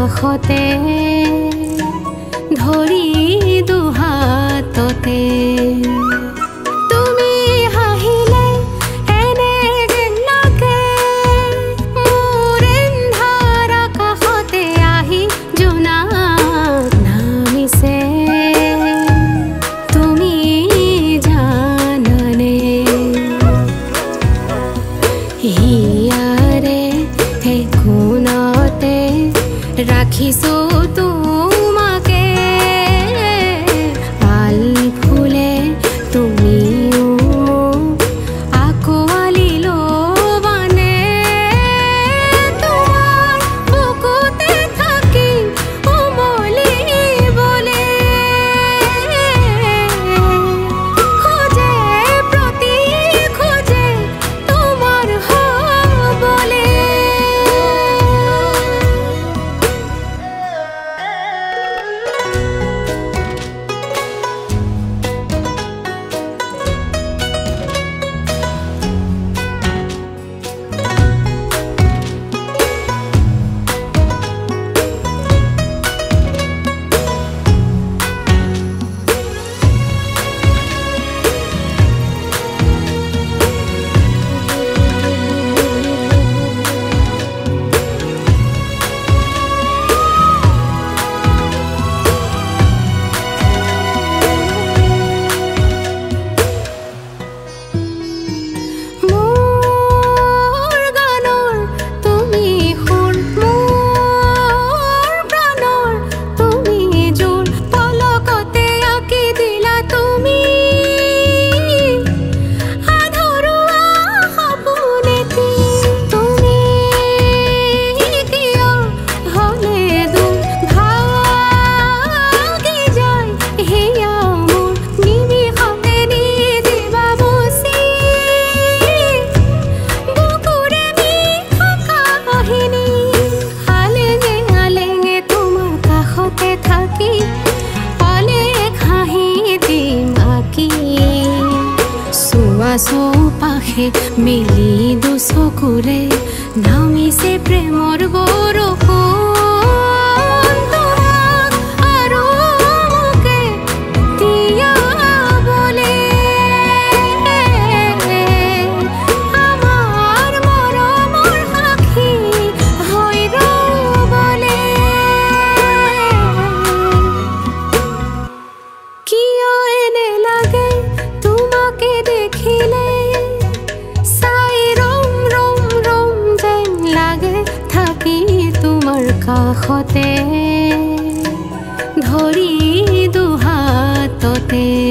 কাষতে ধৰি দুহাততে তুমি হাঁহিলে এনে যেন লাগে মোৰ এন্ধাৰ কাষতে আহি জোনাক নামিছে তুমি জানানে হিয়াৰে কোণতে ৰাখিছো তোমাকে আল ফুলে তুমিও আকোৱালি ল'বানে তোমাৰ বুকুতে থাকি উমলিবলে খোজে প্ৰতি খোজে তোমাৰ হ'বলে চৌপাশে মিলি দুচকুৰে নামিছে প্ৰেমৰ বৰষুণ তোমাক আৰু মোকে তিয়াবলে আমাৰ মৰমৰ সাক্ষী হৈ ৰ'বলে কিয় এনে লাগে তোমাকে দেখিলে চাই ৰম ৰম ৰম যেন লাগে থাকি তোমাৰ কাষতে ধৰি দুহাততে